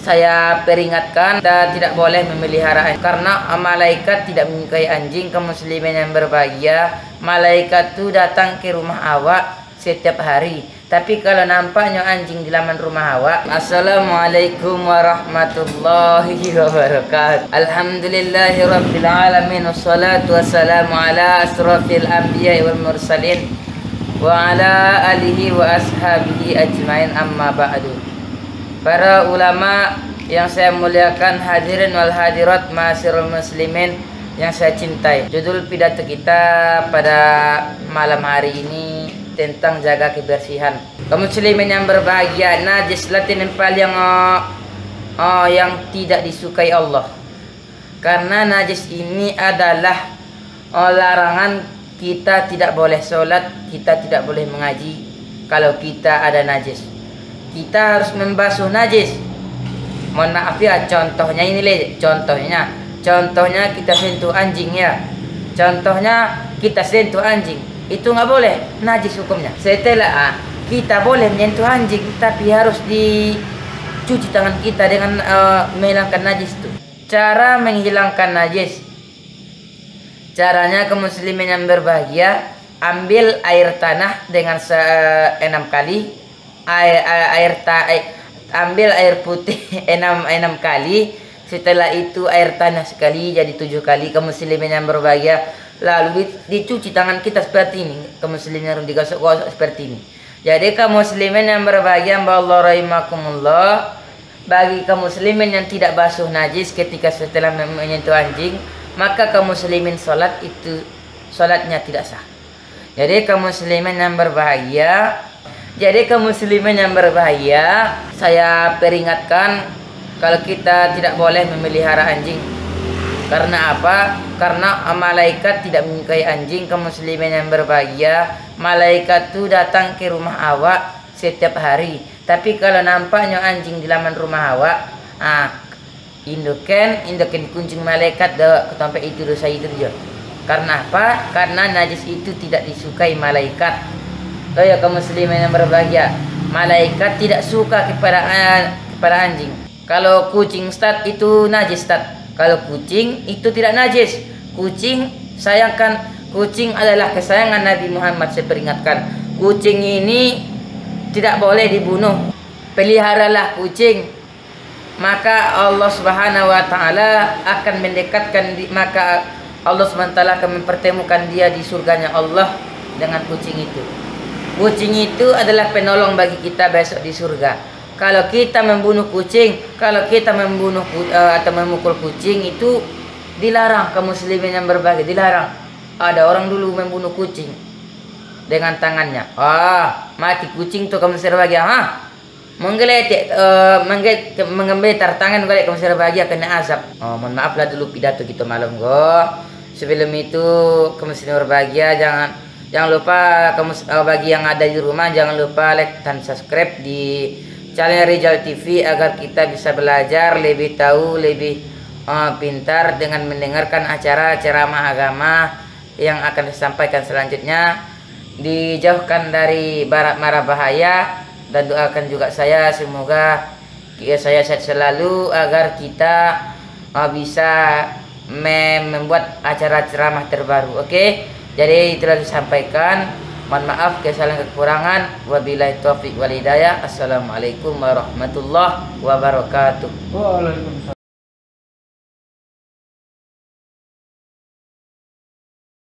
Saya peringatkan, kita tidak boleh memelihara anjing karena malaikat tidak menyukai anjing. Kaum muslimin yang berbahagia, malaikat itu datang ke rumah awak setiap hari. Tapi kalau nampaknya anjing di laman rumah awak, assalamualaikum warahmatullahi wabarakatuh. Alhamdulillahirabbil alamin, wassalatu wassalamu ala asrofil anbiya'i wal mursalin wa ala alihi wa ashabihi ajmain, amma ba'du. Para ulama yang saya muliakan, hadirin wal hadirat, ma'asyiral muslimin yang saya cintai. Judul pidato kita pada malam hari ini tentang jaga kebersihan. Kaum muslimin yang berbahagia, najis latin yang tidak disukai Allah. Karena najis ini adalah larangan, kita tidak boleh sholat, kita tidak boleh mengaji kalau kita ada najis. Kita harus membasuh najis. Mohon maaf ya, contohnya ini contohnya kita sentuh anjing ya. Contohnya kita sentuh anjing, itu nggak boleh, najis hukumnya. Setelah kita boleh menyentuh anjing, tapi harus dicuci tangan kita dengan menghilangkan najis itu. Cara menghilangkan najis, caranya kaum muslimin yang berbahagia, ambil air tanah dengan 6 kali. Ambil air putih 6 kali. Setelah itu air tanah sekali, jadi 7 kali. Kaum muslimin yang berbahagia, lalu dicuci tangan kita seperti ini. Kaum muslimin harus digosok-gosok seperti ini. Jadi kaum muslimin yang berbahagia, Allah rahimakumullah, bagi kaum muslimin yang tidak basuh najis ketika setelah menyentuh anjing, maka kaum muslimin sholat itu sholatnya tidak sah. Jadi kaum muslimin yang berbahagia, saya peringatkan, kalau kita tidak boleh memelihara anjing. Karena apa? Karena malaikat tidak menyukai anjing. Kaum muslimin yang berbahagia, malaikat itu datang ke rumah awak setiap hari. Tapi kalau nampaknya anjing di laman rumah awak, indukan kuncing malaikat sampai itu dosa itu dia. Karena apa? Karena najis itu tidak disukai malaikat. Oh ya kaum muslimin yang berbahagia, malaikat tidak suka kepada anjing. Kalau kucing itu najis kalau kucing itu tidak najis. Kucing sayangkan, kucing adalah kesayangan Nabi Muhammad. Saya peringatkan, kucing ini tidak boleh dibunuh. Peliharalah kucing, maka Allah Subhanahu wa taala akan mendekatkan, maka Allah Subhanahu wa taala akan mempertemukan dia di surganya Allah dengan kucing itu. Kucing itu adalah penolong bagi kita besok di surga. Kalau kita membunuh kucing, atau memukul kucing, itu dilarang. Kaum muslimin yang berbahagia, dilarang. Ada orang dulu membunuh kucing dengan tangannya. Mati kucing tuh kaum muslimin berbahagia. Menggeletek, mengembetar tangan kaum muslimin berbahagia kena azab. Mohon maaflah dulu pidato kita malam Sebelum itu kaum muslimin berbahagia, Jangan lupa bagi yang ada di rumah, jangan lupa like dan subscribe di channel Rijal TV agar kita bisa belajar lebih tahu, lebih pintar dengan mendengarkan acara ceramah agama yang akan disampaikan selanjutnya. Dijauhkan dari mara bahaya, dan doakan juga saya semoga saya sehat selalu agar kita bisa membuat acara ceramah terbaru. Oke? Jadi itulah disampaikan. Mohon maaf kesalahan kekurangan. Wabillahi taufiq wal hidayah. Assalamualaikum warahmatullahi wabarakatuh. Waalaikumsalam.